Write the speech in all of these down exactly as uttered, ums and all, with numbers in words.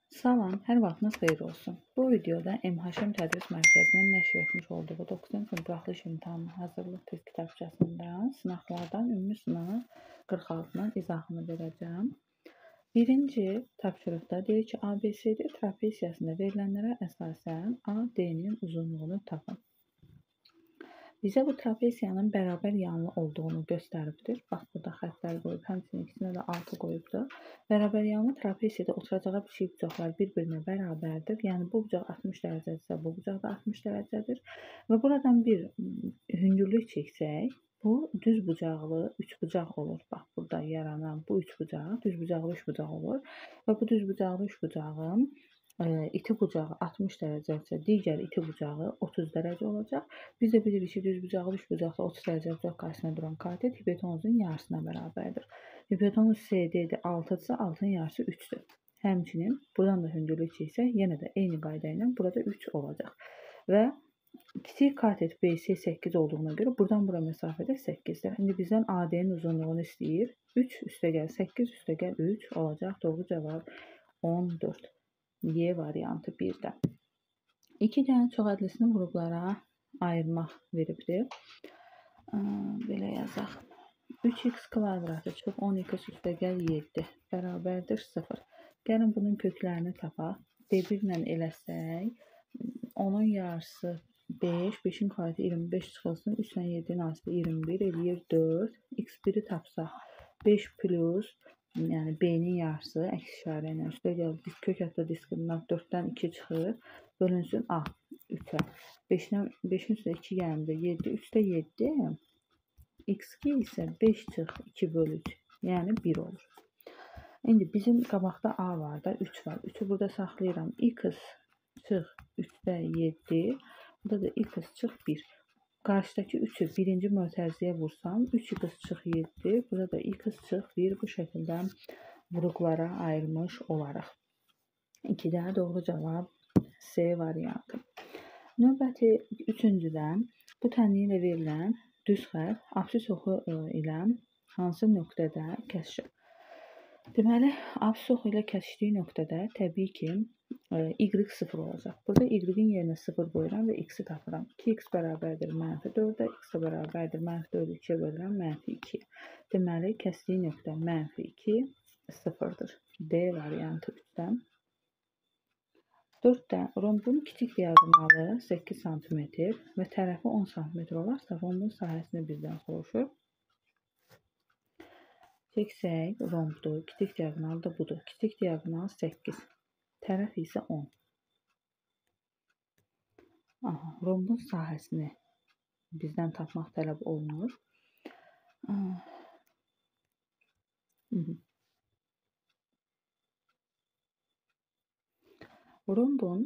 Salam, hər vaxtınız xeyir olsun. Bu videoda M H M Tədris Mərkəzinin nəşr etmiş olduğu doqquzuncu sinif buraxılış imtahanı hazırlıq test kitabçasından sınaqlardan ümumi sınaq qırx altının izahını verəcəm. Birinci tapşırıqda deyir ki, A B C D trapesiyasında verilənlərə əsasən A D-nin uzunluğunu tapın. Bizə bu trapesiyanın bərabər yanlı olduğunu göstəribdir. Bax, burada xəttlər qoyub, həmçinin ikisinə də altı qoyubdur. Bərabər yanlı trapesiyada oturacağı pişik bucaqlar bir-birinə bərabərdir. Yəni, bu bucaq altmış dərəcədirsə, bu bucaq da altmış dərəcədir. Və buradan bir hündürlük çəksək, bu düz bucaqlı üç bucaq olur. Bax, burada yaranan bu üç bucaq, düz bucaqlı üç bucaq olur. Və bu düz bucaqlı üç bucağın iti bucağı altmış dərəcədirsə, digər iti bucağı otuz dərəcə olacaq. Biz də bilirik ki, düz bucaqlı üç bucaqda otuz dərəcə bucaq qarşısına duran katet hipotenuzun yarısına bərabərdir. Hipotenuz C D-dir altıdırsa, altının yarısı üçdür. Həmçinin buradan da hündürlük çəksək, yenə də eyni qayda ilə burada üç olacaq. Və kiçik katet B C səkkiz olduğuna görə buradan bura məsafə də səkkizdir. İndi bizdən A D-nin uzunluğunu istəyir. üç üstəgəl səkkiz üstəgəl üç olacaq. Doğru cavab on dörd. Y variantı birdə. İki dənə çoxədlisini qruplara ayırmaq veribdir. Belə yazaq. üç x kvadratı çox on x üstəgəl yeddi bərabərdir sıfır. Gəlin bunun köklərini tapaq. D bir ilə eləsək, onun yarısı beş, beşin kvadratı iyirmi beş çıxılsın, üç ilə yeddinin arası iyirmi bir eləyir dörd. x biri tapsaq, beş plus, yəni B-nin yarısı əks işarə ilə üstəgəl kök hətta diskriminant dörddən iki çıxır. Bölünsün A üçə. beşin üstə iki gəlimdə yeddi, üçdə yeddi. X iki isə beş çıx iki bölü üç. Yəni bir olur. İndi bizim qabaqda A var da, üç var. üçü burada saxlayıram. X çıx üçdə yeddi. Burada da X çıx bir. Qarşıdakı üçü birinci mötərizəyə vursam, üç x çıx yeddi. Burada da x çıx bir. Bu şəkildə vuruqlara ayırmış olaraq. iki dənə doğru cavab C variantı. Növbəti üçüncüdən bu tənliyi ilə verilən düz xətt absis oxu ilə hansı nöqtədə kəsişir? Deməli, absis oxu ilə kəsişdiyi nöqtədə təbii ki, Y sıfır olacaq. Burada Y-in yerinə sıfır qoyuram və X-i tapıram. iki x bərabərdir mənfi dördə, X bərabərdir mənfi dördü ikiyə bölürəm, mənfi iki. Deməli, kəsdiyi nöqtə mənfi iki, sıfırdır. D variantı üçdən. dörddə rombun kiçik diaqonalı səkkiz santimetr və tərəfi on santimetr olarsa, rombun sahəsini bizdən soruşur. Çəksək, rombdur, kiçik diaqonal da budur. Kiçik diaqonal səkkiz, tərəf isə on. Aha, rombun sahəsini bizdən tapmaq tələb olunur. Rombun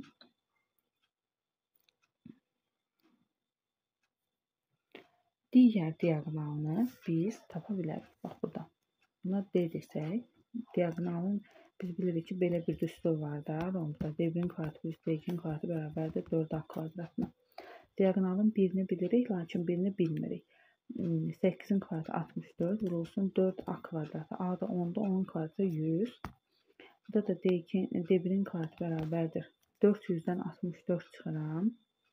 digər diaqonalını biz tapa bilərik. Bax, burada. Buna D desək, diaqonalın biz bilirik ki, belə bir düstur var da, rombda. D birin kvadratı plus D ikinin kvadratı bərabərdir dörd A kvadratına. Diaqonalın birini bilirik, lakin birini bilmirik. səkkizin kvadratı altmış dörd vurulsun dörd A kvadratı. A da onda, onun kvadratı yüz. Burada da D birin kvadratı bərabərdir. dörd yüzdən altmış dörd çıxıram.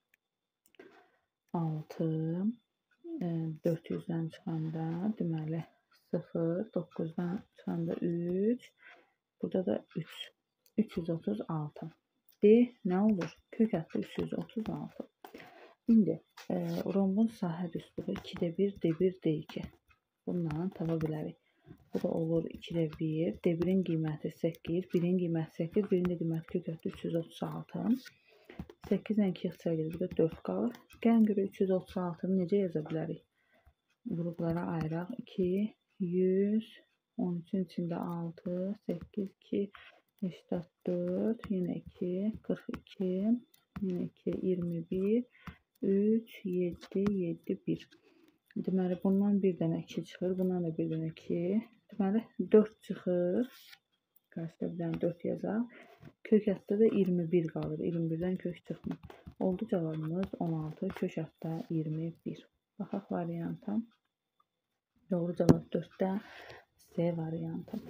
altı. dörd yüzdən çıxanda, deməli, sıfır. doqquzdan çıxanda üç. Burada da üç. üç yüz otuz altı. D nə olur? Kök hətta üç yüz otuz altı. İndi rombun sahə düsturu ikidə bir, D bir, D iki. Bundan tapa bilərik. Bu da olur ikidə bir. D birin qiyməti səkkiz, birin qiyməti səkkiz, birin də qiyməti kök hətta üç yüz otuz altı. səkkiz ilə iki ixtisar gedir, burada dörd qalır. Gəlin görə üç yüz otuz altını necə yaza bilərik? Qruplara ayıraq. iki, yüz, on üçün içində altı, səkkiz, iki, səksən dörd, yenə iki, qırx iki, yenə iki, iyirmi bir, üç, yeddi, yeddi, bir. Deməli, bundan bir dənə iki çıxır, bundan da bir dənə iki. Deməli, dörd çıxır. Qarşıda bir dənə dörd yazaq. Kök hətta da iyirmi bir qalır. iyirmi birdən kök çıxmır. Oldu cavabımız on altı, kök hətta iyirmi bir. Baxaq varianta. Doğru cavab dörddə C variantı.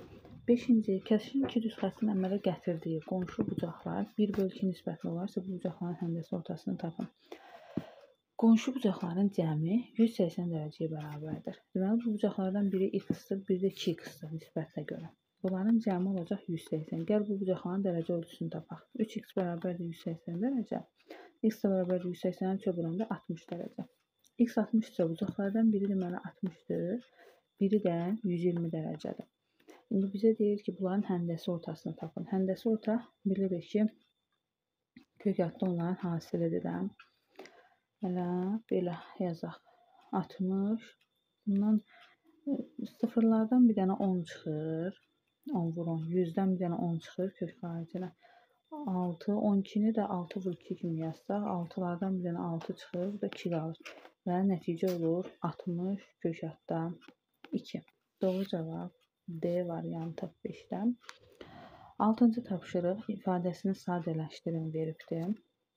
beşinci. Kəsişin iki düz xəttin əmələ gətirdiyi qonşu bucaqlar bir bölü iki nisbətli olarsa bu bucaqların həndəsi ortasını tapın. Qonşu bucaqların cəmi yüz səksən dərəcəyə bərabərdir. Deməli, bu bucaqlardan biri x-dir, biri də iki x-dir nisbətlə görə. Bunların cəmi olacaq yüz səksən. Gəl bu bucaqların dərəcə ölçüsünü tapaq. üç x bərabərdir yüz səksən dərəcə. X də bərabərdir yüz səksəni çöpürəndə altmış dərəcə. X altmış isə bucaqlardan biri deməli altmışdır, biri də yüz iyirmi dərəcədir. İndi bizə deyir ki, bunların həndəsi ortasını tapın. Həndəsi orta bilirik ki, kök altda onların hasilidir də. Elə belə yazaq. altmış. Bundan sıfırlardan bir dənə on çıxır. on vur on. yüzdən bir dənə on çıxır kök xaricinə. altı, on ikini də altı vur iki kimi yazsaq, altılardan bir dənə altı çıxır. Bu da iki qalır. Və nəticə olur altmış kök altda iki. Doğru cavab D variantı beşdən. altıncı tapşırıq ifadəsini sadələşdirin veribdir.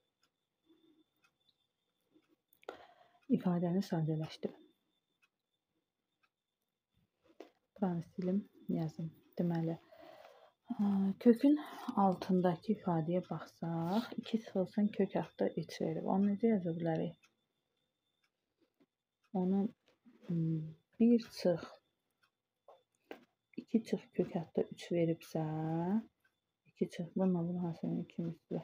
İfadəni sadələşdirin. Buranı silim, yazım. Deməli, kökün altındakı ifadəyə baxsaq, iki çıxılsın kök altda üç verib. Onu necə yaza bilərik? Onu bir çıx iki çıx kök altda üç veribsə, iki çıx bununla bunun hasilinin iki misli.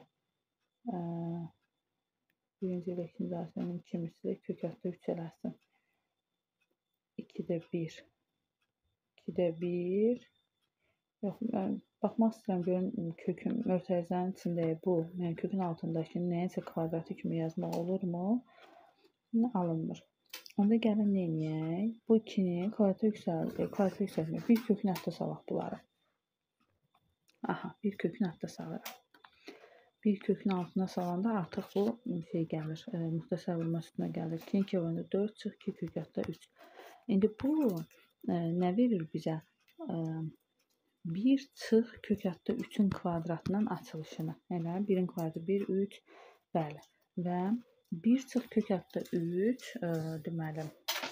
Birinci ilə ikinci hasilinin iki misli kök altda üç eləsin. ikidə bir. ikidə bir. Yox, mən baxmaq istəyirəm, görün kökün mötərizənin içindəyi bu, yəni kökün altındakı nəyəsə kvadratı kimi yazmaq olurmu? Alınmır. Onda gəlin nə edək? Bu ikini kvadrata yüksəldir. Kvadrata yüksəlmir. Bir kökün altına salaq bunları. Aha, bir kökün altına salırıq. Bir kökün altına salanda artıq bu şey gəlir, e, müxtəsər vurma üstünə gəlir. iki iki oyunda dörd çıx, iki kök altda üç. İndi bu e, nə verir bizə? E, bir çıx kök altda üçün kvadratının açılışını. Elə birin kvadratı bir, üç, bəli. Və bir çıx kök altda üç, e, deməli,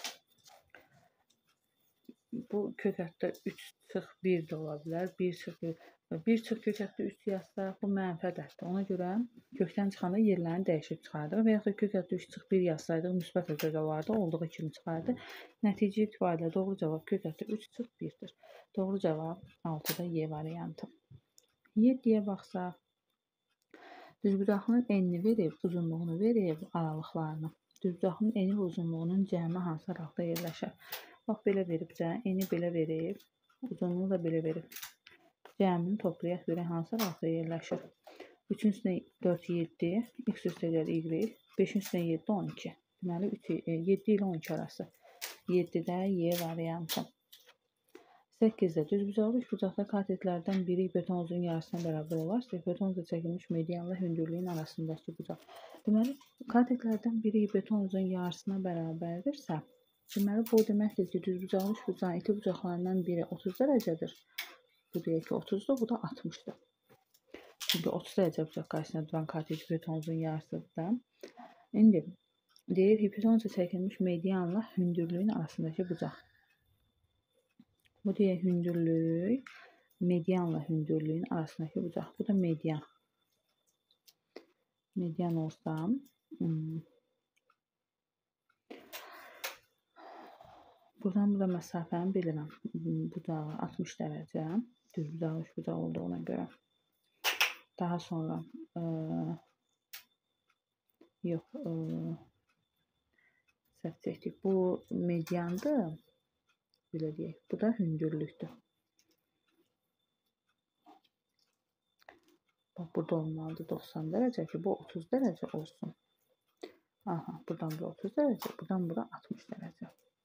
bu kök altda üç çıx bir də ola bilər. bir çıx bir çıx kök altda üç yazsaq, bu mənfi ədəddir. Ona görə kökdən çıxanda yerlərini dəyişib çıxardır. Və yaxud da kök altda üç çıx bir yazsaydıq, müsbət ədəd olardı, olduğu kimi çıxardı. Nəticə itibarilə doğru cavab kök altda üç çıx birdir. Doğru cavab altıda Y variantı. yeddiyə baxsaq, düzbucaqlının enini verib, uzunluğunu verib, aralıqlarını. Düzbucaqlının eni və uzunluğunun cəmi hansı aralıqda yerləşir? Bax, belə verib də, eni belə verib, uzunluğu da belə verib. Cəmini toplayaq görək hansı aralıqda yerləşir. üçün üstünə dörd, yeddi, x üstə gəlir y, beşin üstünə yeddi, on iki. Deməli, yeddi ilə on iki arası. yeddidə Y variantı. səkkizdə düzbucaqlı üçbucaqlı katetlərdən biri hipotenuzun yarısına bərabər olarsa, hipotenuzda çəkilmiş medianla hündürlüyün arasındakı bucaq. Deməli, katetlərdən biri hipotenuzun yarısına bərabərdirsə, deməli, bu deməkdir ki, düzbucaqlı üçbucağın iti bucaqlarından biri otuz dərəcədir. Bu deyək ki, otuzdur, bu da altmışdır. Çünki otuz dərəcə bucaq qarşısında duran katet hipotenuzun yarısıdır da. İndi, deyir, hipotenuzda çəkilmiş medianla hündürlüyün arasındakı bucaq. Bu deyək, hündürlük, medianla hündürlüyün arasındakı bucaq. Bu da median. Median olsa, hmm. buradan burada məsafəni bilirəm. Bucağı altmış dərəcə, düzbucağı üçbucaq olduğuna görə. Daha sonra, e, yox, e, səhv çəkdik. Bu mediandır. Belə deyək, bu da hündürlükdür. Bax, burada olmalıdır doxsan dərəcə ki, bu otuz dərəcə olsun. Aha, buradan bura otuz dərəcə, buradan bura altmış dərəcə.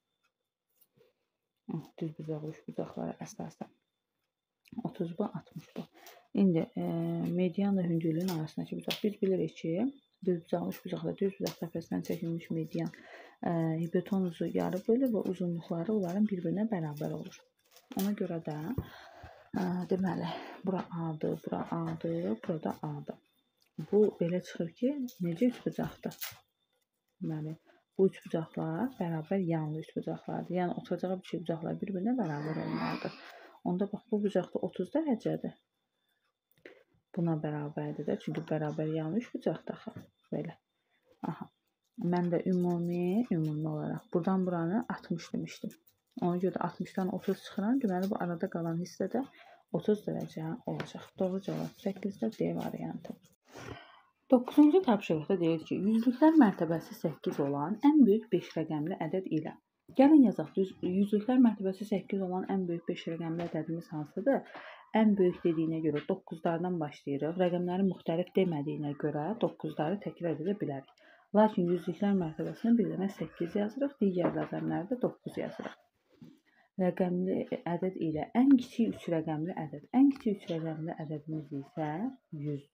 Düzbucaqlı üçbucaqlara əsasən. otuz bu, altmış bu. İndi, e, medianla hündürlüyün arasındakı bucaq. Biz bilirik ki, düzbucaqlı üçbucaqda düzbucaq səfəsindən çəkilmiş median e, hipotenuzu yarı bölür və uzunluqları onların bir-birinə bərabər olur. Ona görə də e, deməli, bura A'dır, bura A'dır, burada A'dır. Bu belə çıxır ki, necə üçbucaqdır? Deməli, bu üçbucaqlar bərabər yanlı üçbucaqlardır. Yəni, oturacağı bir şey bucaqlar bir-birinə bərabər olmalıdır. Onda bax, bu bucaqda otuz dərəcədir. Buna bərabərdir də. Çünki bərabər yanlış bucaqda axı. Belə. Aha. Mən də ümumi, ümumi olaraq buradan buranı altmış demişdim. Ona görə də altmışdan otuz çıxıram. Deməli, bu arada qalan hissədə otuz dərəcə olacaq. Doğru cavab səkkizdə D variantı. doqquzuncu tapşırıqda deyir ki, yüzlüklər mərtəbəsi səkkiz olan ən böyük beş rəqəmli ədəd ilə. Gəlin yazaq, yüzlüklər mərtəbəsi səkkiz olan ən böyük beş rəqəmli ədədimiz hansıdır? Ən böyük dediyinə görə doqquzlardan başlayırıq. Rəqəmləri müxtəlif demədiyinə görə doqquzları təkrar edə bilərik. Lakin yüzlüklər mərtəbəsində bir dənə səkkiz yazırıq, digər rəqəmlərdə doqquz yazırıq. Rəqəmli ədəd ilə ən kiçik üç rəqəmli ədəd. Ən kiçik üç rəqəmli ədədimiz isə yüzdür.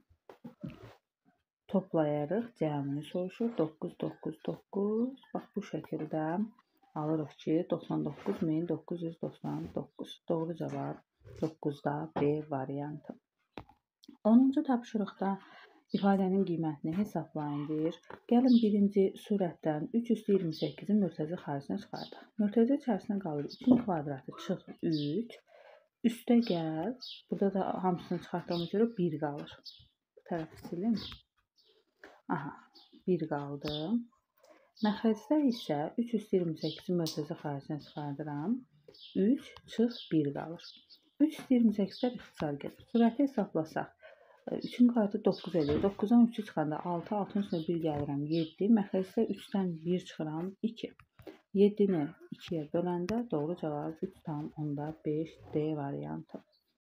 Toplayarıq, cəmini soruşur. doqquz, doqquz, doqquz. Bax, bu şəkildə alırıq ki, doxsan doqquz min doqquz yüz doxsan doqquz. Doğru cavab doqquzda B variantı. onuncu tapşırıqda ifadənin qiymətini hesablayın deyir. Gəlin birinci surətdən üç üstü iyirmi səkkizin mörtəzə xaricinə çıxardıq. Mörtəzə içərisinə qalır üçün kvadratı çıx üç. Üstə gəl. Burada da hamısını çıxartdığıma görə bir qalır. Bu tərəfi silim. Aha, bir qaldı. Məxrəcdə isə üç üstü iyirmi səkkizin mörtəzə xaricinə çıxardıram. üç çıx bir qalır. üç üstü iyirmi səkkizlər ixtisar gedir. Surəti hesablasaq. üçün kvadratı doqquz edir. doqquzdan üçü çıxanda altı, altının üstünə bir gəlirəm yeddi. Məxrəcdə üçdən bir çıxıram iki. yeddini ikiyə böləndə doğru cavab üç tam onda beş D variantı.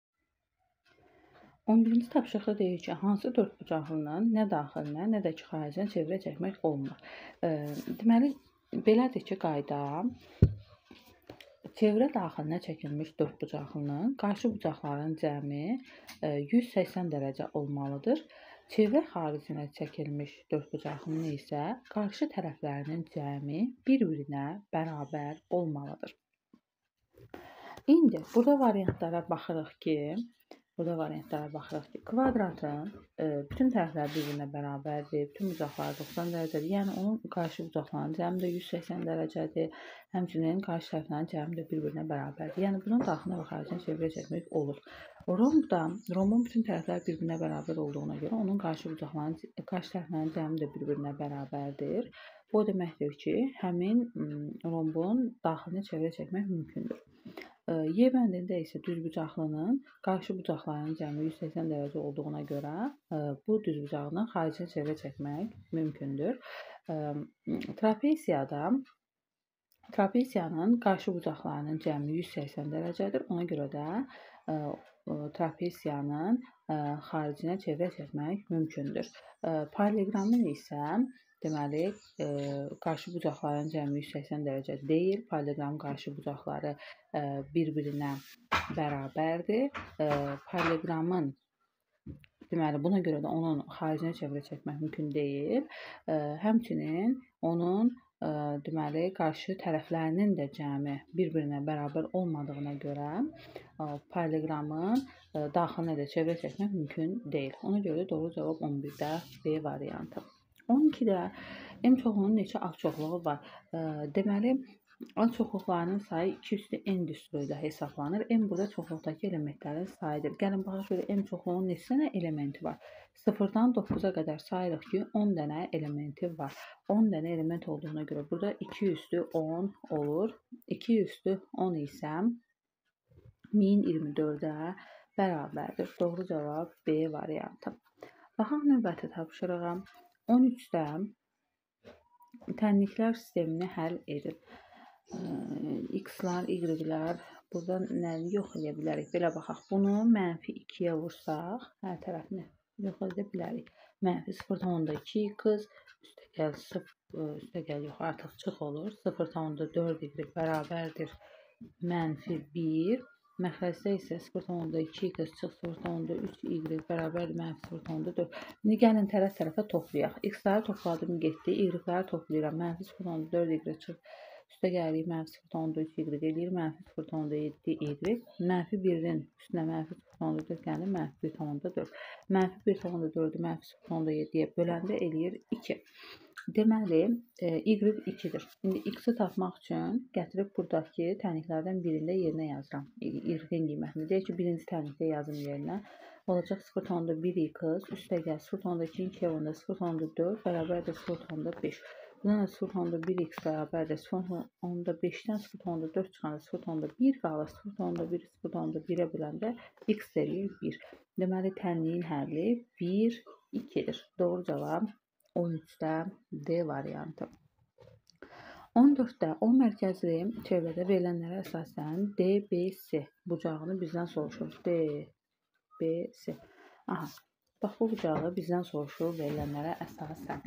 on birinci tapşırıqda deyir ki, hansı dördbucaqlının nə daxilinə, nə də ki, xaricinə çevrə çəkmək olmur. E, deməli, belədir ki, qayda çevrə daxilinə çəkilmiş dördbucaqlının qarşı bucaqların cəmi e, yüz səksən dərəcə olmalıdır. Çevrə xaricinə çəkilmiş dördbucaqlının isə qarşı tərəflərinin cəmi bir-birinə bərabər olmalıdır. İndi burada variantlara baxırıq ki, Burada variantlara baxırıq ki, kvadratın e, bütün tərəfləri bir-birinə bərabərdir, bütün bucaqları doxsan dərəcədir. Yəni, onun qarşı bucaqlarının cəmi də yüz səksən dərəcədir. Həmçinin qarşı tərəflərin cəmi də bir-birinə bərabərdir. Yəni, bunun daxilinə və xaricinə çevrə çəkmək olur. Rombda, rombun bütün tərəfləri bir-birinə bərabər olduğuna görə onun qarşı bucaqlarının, qarşı tərəflərin cəmi də bir-birinə bərabərdir. Bu deməkdir ki, həmin rombun daxilinə çevrə çəkmək mümkündür. Y bəndində isə düzbucaqlının qarşı bucaqlarının cəmi yüz səksən dərəcə olduğuna görə bu düzbucaqlının xaricinə çevrə çəkmək mümkündür. Trapesiyada trapesiyanın qarşı bucaqlarının cəmi yüz səksən dərəcədir. Ona görə də trapesiyanın xaricinə çevrə çəkmək mümkündür. Paralelogramın isə deməli, e, qarşı bucaqların cəmi yüz səksən dərəcə deyil. Paralelogramın qarşı bucaqları e, bir-birinə bərabərdir. E, paralelogramın deməli, buna görə də onun xaricinə çevrə çəkmək mümkün deyil. E, həmçinin onun e, deməli, qarşı tərəflərinin də cəmi bir-birinə bərabər olmadığına görə e, paralelogramın e, daxilinə də çevrə çəkmək mümkün deyil. Ona görə doğru cavab on birdə B variantı. on ikidə M çoxluğunun neçə az çoxluğu var? E, deməli, az çoxluqlarının sayı iki üstü n düsturu ilə hesablanır. M burada çoxluqdakı elementlərin sayıdır. Gəlin, baxaq görə M çoxluğunun neçə dənə elementi var? sıfırdan doqquza qədər sayırıq ki, on dənə elementi var. on dənə element olduğuna görə burada iki üstü on olur. iki üstü on isə min iyirmi dördə bərabərdir. Doğru cavab B variantı. Baxaq növbəti tapşırığa. on üçdə tənliklər sistemini həll edin. X-lar, Y-lər, buradan nəyi yox edə bilərik? Belə baxaq. Bunu mənfi ikiyə vursaq, hər tərəfini yox edə bilərik. Mənfi sıfır tam onda iki x, üstə gəl, üstə gəl yox, artıq çıx olur. sıfır tam onda dörd y bərabərdir mənfi bir. Məxrəcdə isə sıfır tam onda iki x çıx sıfır tam onda üç y bərabərdir mənfi sıfır tam onda dörd. İndi gəlin tərəf tərəfə toplayaq. X-ləri topladım getdi, Y-ləri toplayıram. Mənfi sıfır tam onda dörd y çıx Üstə gəlirik mənfi sıfır nöqtə üç y eləyir mənfi sıfır nöqtə yeddi y. Mənfi birin üstünə mənfi sıfır nöqtə dörd gəlir mənfi bir nöqtə dörd. Mənfi bir nöqtə dördü mənfi sıfır nöqtə yeddiyə böləndə eləyir iki. Deməli, y ikidir. İndi x-i tapmaq üçün gətirib buradakı tənliklərdən birində yerinə yazıram. Y-in qiymətini. Deyək ki, birinci tənlikdə yazım yerinə. Olacaq sıfır nöqtə bir x üstə gəl sıfır nöqtə iki ikiyə vuranda sıfır nöqtə dörd bərabərdir sıfır nöqtə beş. Bundan sıfır nöqtə bir x bərabərdir sıfır nöqtə beşdən sıfır nöqtə dörd çıxanda sıfır nöqtə bir qalır. sıfır nöqtə bir sıfır nöqtə birə böləndə x eləyir bir. Deməli, tənliyin həlli bir, ikidir. Doğru cavab on üçdə D variantı. on dörddə on mərkəzli çevrədə verilənlərə əsasən D B C bucağını bizdən soruşur. D B C. Aha. Bax, bu bucağı bizdən soruşur verilənlərə əsasən.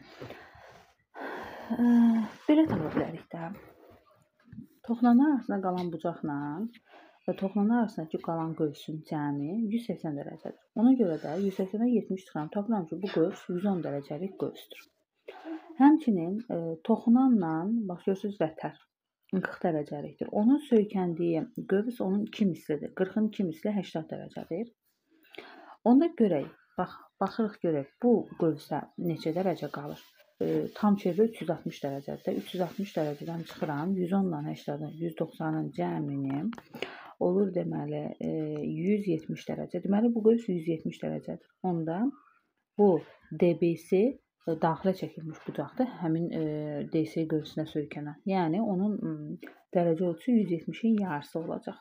Belə tapa bilərik də. Toxunanlar arasında qalan bucaqla və toxunanlar arasındakı qalan qövsün cəmi yüz səksən dərəcədir. Ona görə də yüz səksəndən yetmiş çıxıram. Tapıram ki, bu qövs yüz on dərəcəlik qövsdür. Həmçinin e, toxunanla, bax görürsünüz, vətər qırx dərəcəlikdir. Onun söykəndiyi qövs onun iki mislidir. qırxın iki misli səksən dərəcədir. Onda görək, bax, baxırıq görək, bu qövsə neçə dərəcə qalır? E, tam çevrə üç yüz altmış dərəcədir. üç yüz altmış dərəcədən çıxıram. yüz onla səksənin, yüz doxsanın cəmini olur deməli e, yüz yetmiş dərəcə. Deməli, bu qövs yüz yetmiş dərəcədir. Onda bu D B C e, daxilə çəkilmiş bucaqdır. Həmin e, D C qövsünə söykənən. Yəni, onun m, dərəcə ölçüsü yüz yetmişin yarısı olacaq.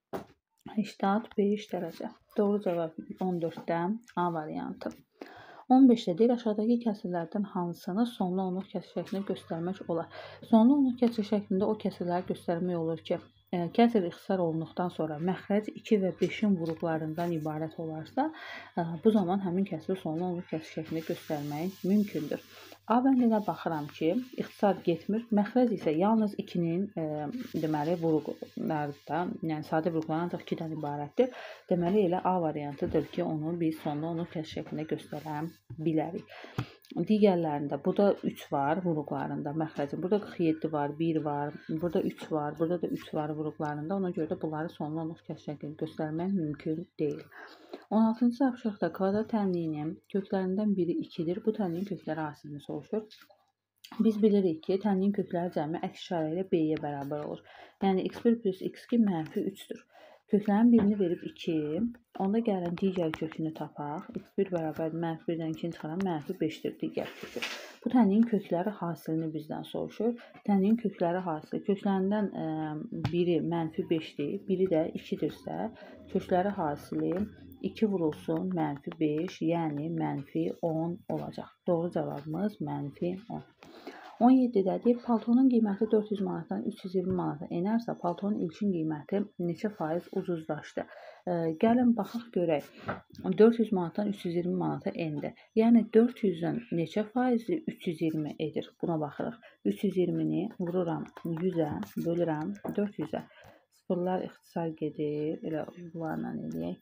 səksən beş dərəcə. Doğru cavab on dörddə A variantı. on beşdə deyir, aşağıdakı kəsirlərdən hansını sonlu onluq kəsir şəklində göstərmək olar? Sonlu onluq kəsir şəklində o kəsirləri göstərmək olur ki, e, kəsir ixtisar olunduqdan sonra məxrəc iki və beşin vuruqlarından ibarət olarsa, e, bu zaman həmin kəsiri sonlu onluq kəsir şəklində göstərmək mümkündür. A bəndinə baxıram ki, ixtisar getmir. Məxrəc isə yalnız ikinin e, deməli vuruqlarda, yəni sadə vuruqlardan ancaq ikidən ibarətdir. Deməli elə A variantıdır ki, onu biz sonlu onluq kəsir şəklində göstərə bilərik. Digərlərində burada üç var vuruqlarında məxrəcin. Burada qırx yeddi var, bir var, burada üç var, burada da üç var vuruqlarında. Ona görə də bunları sonlu onluq kəsir şəklində göstərmək mümkün deyil. on altıncı tapşırıqda kvadrat tənliyinin köklərindən biri ikidir. Bu tənliyin kökləri hasilini soruşur. Biz bilirik ki, tənliyin kökləri cəmi əks işarə ilə B-yə bərabər olur. Yəni, x bir plus x iki mənfi üçdür. Köklərin birini verib iki, onda gəlin digər kökünü tapaq. x bir bərabər mənfi birdən ikini çıxaran mənfi beşdir digər kökü. Bu tənliyin kökləri hasilini bizdən soruşur. Tənliyin kökləri hasili. Köklərindən e, biri mənfi beşdir, biri də ikidirsə, kökləri hasili iki vurulsun mənfi beş, yəni mənfi on olacaq. Doğru cavabımız mənfi on. on yeddidə deyir, paltonun qiyməti dörd yüz manatdan üç yüz iyirmi manata enərsə, paltonun ilkin qiyməti neçə faiz ucuzlaşdı? E, gəlin baxaq görək. dörd yüz manatdan üç yüz iyirmi manata endi. Yəni dörd yüzün neçə faizi üç yüz iyirmi edir? Buna baxırıq. üç yüz iyirmini vururam yüzə, bölürəm dörd yüzə. Sıfırlar ixtisar gedir. Elə bunlarla eləyək.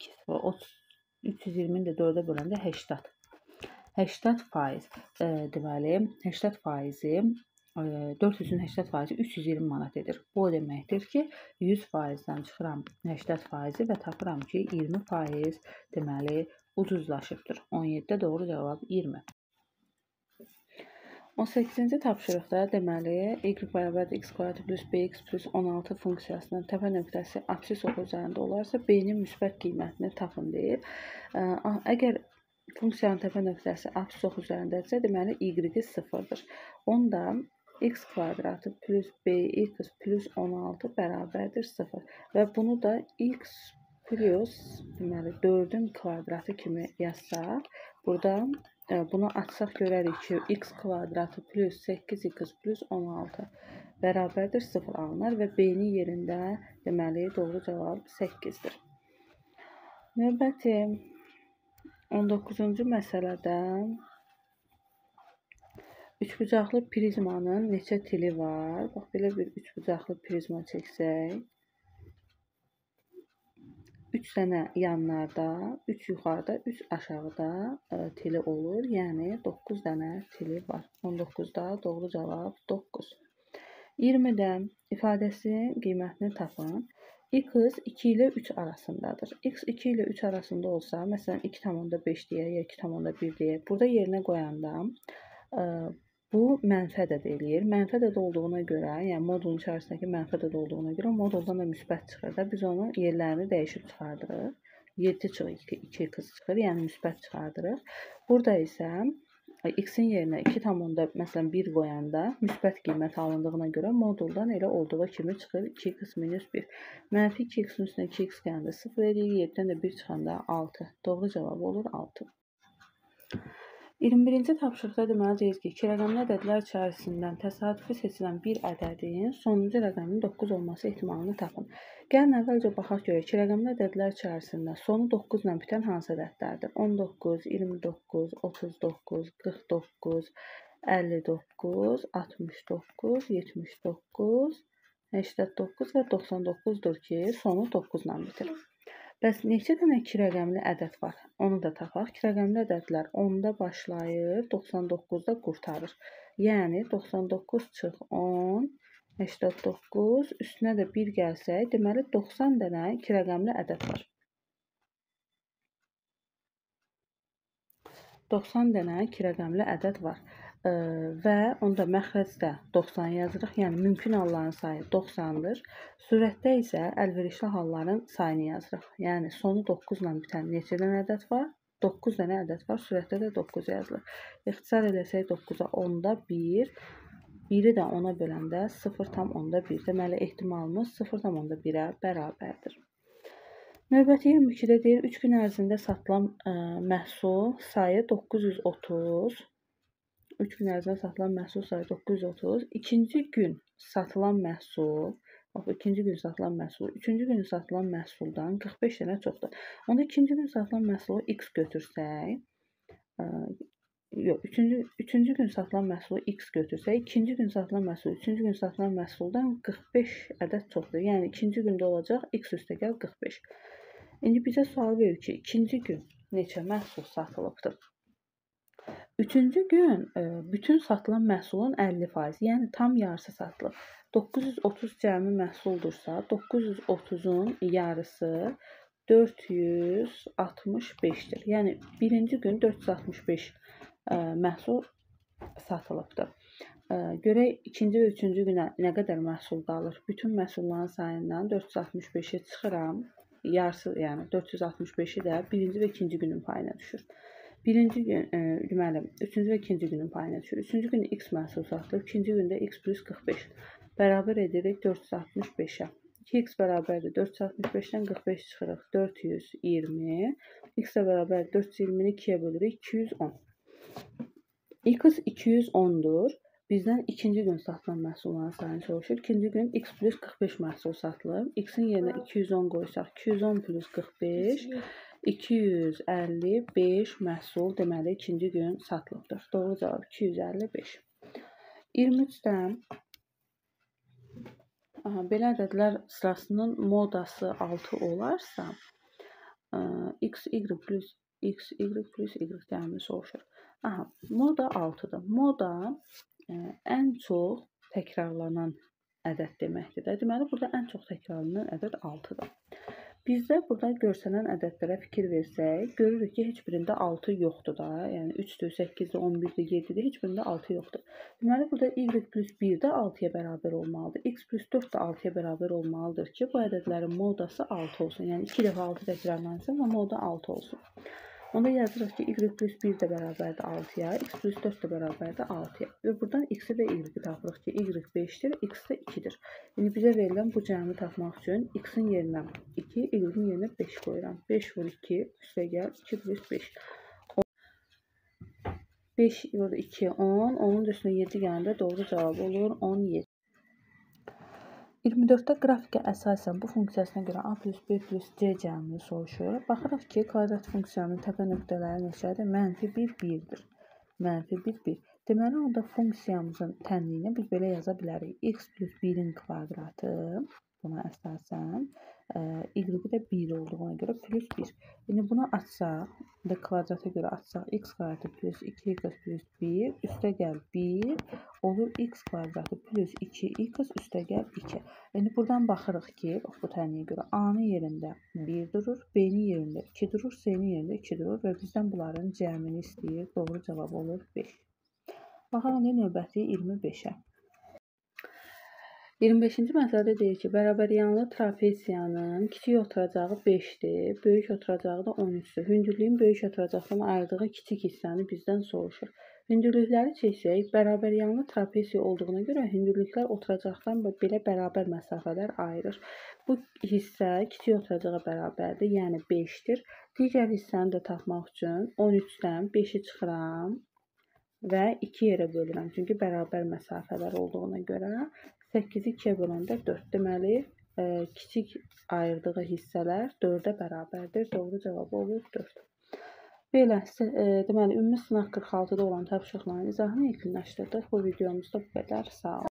üç yüz iyirmini də dördə böləndə səksən. səksən faiz. E, deməli, səksən faizi e, dörd yüzün səksən faizi üç yüz iyirmi manat edir. Bu o deməkdir ki, yüz faizdən çıxıram səksən faizi və tapıram ki, iyirmi faiz deməli ucuzlaşıbdır. on yeddidə doğru cavab iyirmi. on səkkizinci tapşırıqda deməli y bərabərdir x kvadrat plus bx plus on altı funksiyasının təpə nöqtəsi absis oxu üzərində olarsa, b-nin müsbət qiymətini tapın deyir. Əgər funksiyanın təpə nöqtəsi absis oxu üzərindədirsə, deməli y sıfırdır. Onda x kvadratı plus bx plus on altı bərabərdir sıfır. Və bunu da x plus deməli dördün kvadratı kimi yazsaq, burada bunu açsaq görərik ki, x kvadratı plus səkkiz x plus on altı bərabərdir sıfır alınır və b-nin yerində deməli doğru cavab səkkizdir. Növbəti on doqquzuncu məsələdə üçbucaqlı prizmanın neçə tili var? Bax, belə bir üçbucaqlı prizma çəksək, üç dənə yanlarda, üç yuxarıda, üç aşağıda e, tili olur. Yəni doqquz dənə tili var. on doqquzda doğru cavab doqquz. iyirmidən ifadəsinin qiymətini tapın. X iki ilə üç arasındadır. X iki ilə üç arasında olsa, məsələn iki tam onda beş deyək, ya iki tam onda bir deyək. Burada yerinə qoyanda ə, bu mənfi ədəd eləyir. Mənfi ədəd olduğuna görə, yəni modulun içərisindəki mənfi ədəd olduğuna görə moduldan da müsbət çıxır da. Biz onun yerlərini dəyişib çıxardırıq. yeddi çıxır, iki x çıxır, yəni müsbət çıxardırıq. Burada isə x-in yerinə iki tam onda məsələn bir qoyanda müsbət qiymət alındığına görə moduldan elə olduğu kimi çıxır iki x minus bir. Mənfi iki x-in üstünə iki x gələndə sıfır eləyir, yeddidən də bir çıxanda altı. Doğru cavab olur altı. iyirmi birinci tapşırıqda deməli deyir ki, iki rəqəmli ədədlər içərisindən təsadüfi seçilən bir ədədin sonuncu rəqəmin doqquz olması ehtimalını tapın. Gəlin əvvəlcə baxaq görək ki, rəqəmli ədədlər içərisində sonu doqquz ilə bitən hansı ədədlərdir? on doqquz, iyirmi doqquz, otuz doqquz, qırx doqquz, əlli doqquz, altmış doqquz, yetmiş doqquz, səksən doqquz və doxsan doqquzdur ki, sonu doqquz ilə bitir. Bəs neçə dənə iki rəqəmli ədəd var? Onu da tapaq. İki rəqəmli ədədlər onda başlayır, doxsan doqquzda qurtarır. Yəni doxsan doqquz çıx on, səksən doqquz, üstünə də bir gəlsək, deməli doxsan dənə iki rəqəmli ədəd var. doxsan dənə iki rəqəmli ədəd var. Ə, və onda məxrəcdə doxsan yazırıq. Yəni mümkün halların sayı doxsandır. Surətdə isə əlverişli halların sayını yazırıq. Yəni sonu doqquz ilə bitən neçə dənə ədəd var? doqquz dənə ədəd var. Surətdə də doqquz yazılır. İxtisar eləsək dokquza onda bir, biri də ona böləndə sıfır tam onda bir. Deməli ehtimalımız sıfır tam onda birə bərabərdir. Növbəti iyirmi ikidə deyir, üç gün ərzində satılan ə, məhsul sayı doqquz yüz otuz. üç gün ərzində satılan məhsul sayı doqquz yüz otuz. İkinci gün satılan məhsul, bax ikinci gün satılan məhsul, üçüncü gün satılan məhsuldan qırx beş dənə çoxdur. Onda ikinci gün satılan məhsulu x götürsək, ə, yox, üçüncü, üçüncü gün satılan məhsulu x götürsək, ikinci gün satılan məhsul, üçüncü gün satılan məhsuldan qırx beş ədəd çoxdur. Yəni ikinci gündə olacaq x üstəgəl qırx beş. İndi bizə sual verir ki, ikinci gün neçə məhsul satılıbdır? Üçüncü gün ə, bütün satılan məhsulun əlli faiz, yəni tam yarısı satılıb. doqquz yüz otuz cəmi məhsuldursa, doqquz yüz otuzun yarısı dörd yüz altmış beşdir. Yəni birinci gün dörd yüz altmış beş ə, məhsul satılıbdır. Ə, görək ikinci və üçüncü günə nə qədər məhsul qalır? Bütün məhsulların sayından dörd yüz altmış beşi çıxıram. Yarısı, yəni dörd yüz altmış beşi də birinci və ikinci günün payına düşür. Birinci gün, e, deməli, üçüncü və ikinci günün payına düşür. Üçüncü gün x məhsul satılıb, ikinci gündə x plus qırx beş. Bərabər edirik dörd yüz altmış beşə. iki x bərabərdir dörd yüz altmış beşdən qırx beş çıxırıq dörd yüz iyirmi. X də bərabər dörd yüz iyirmini ikiyə bölürük iki yüz on. X iki yüz ondur. Bizdən ikinci gün satılan məhsulların sayını soruşur. İkinci gün x plus qırx beş məhsul satılıb. X-in yerinə iki yüz on qoysaq, iki yüz on plus qırx beş. iki yüz əlli beş məhsul deməli ikinci gün satılıbdır. Doğru cavab iki yüz əlli beş. iyirmi üçdən aha, belə ədədlər sırasının modası altı olarsa, ə, x, y plus x, y plus y cəmini soruşur. Aha, moda altıdır. Moda ə, ən çox təkrarlanan ədəd deməkdir də. Deməli, burada ən çox təkrarlanan ədəd altıdır. Bizdə burada görsənən ədədlərə fikir versək, görürük ki, heç birində altı yoxdur da. Yəni üçdür, səkkizdir, on birdir, yeddidir, heç birində altı yoxdur. Deməli, burada y plus bir də altıya bərabər olmalıdır. X plus dörd də altıya bərabər olmalıdır ki, bu ədədlərin modası altı olsun. Yəni iki dəfə altı təkrarlansın və moda altı olsun. Onda yazırıq ki, y plus bir də bərabərdir altıya, x plus dörd də bərabərdir altıya. Və buradan x-i və y-i tapırıq ki, y beşdir, x də ikidir. Yəni bizə verilən bu cəmi tapmaq üçün x-in yerinə iki, y-in yerinə beş qoyuram. beş vur iki, üstəgəl iki plus beş. beş vur iki, on. Onun da üstünə yeddi gələndə doğru cavab olur on yeddi. iyirmi dörddə qrafikə əsasən bu funksiyasına görə a plus b plus c cəmini soruşur. Baxırıq ki, kvadrat funksiyanın təpə nöqtələri neçədir? Mənfi bir, birdir. Mənfi bir, bir. Deməli, onda funksiyamızın tənliyini biz belə yaza bilərik. X plus birin kvadratı, buna əsasən, y də bir olduğuna görə plus bir. İndi bunu açsaq, də kvadrata görə açsaq, x kvadratı plus iki x plus bir üstə gəl bir olur x kvadratı plus iki x üstə gəl iki. İndi buradan baxırıq ki, bu tənliyə görə a-nın yerində bir durur, b-nin yerində iki durur, c-nin yerində iki durur və bizdən bunların cəmini istəyir. Doğru cavab olur beş. Baxaq indi növbəti iyirmi beşə. iyirmi beşinci məsələdə deyir ki, bərabəryanlı trapesiyanın kiçik oturacağı beşdir, böyük oturacağı da on üçdür. Hündürlüyün böyük oturacaqdan ayırdığı kiçik hissəni bizdən soruşur. Hündürlükləri çəksək, bərabəryanlı trapesiya olduğuna görə hündürlüklər oturacaqdan belə bərabər məsafələr ayırır. Bu hissə kiçik oturacağa bərabərdir, yəni beşdir. Digər hissəni də tapmaq üçün on üçdən beşi çıxıram və iki yerə bölürəm. Çünki bərabər məsafələr olduğuna görə səkkizi ikiyə böləndə dörd. Deməli, e, kiçik ayırdığı hissələr dördə bərabərdir. Doğru cavab olur dörd. Belə, e, deməli, ümumi sınaq qırx altıda olan tapşırıqların izahını yekunlaşdırdıq. Bu videomuzda bu qədər. Sağ olun.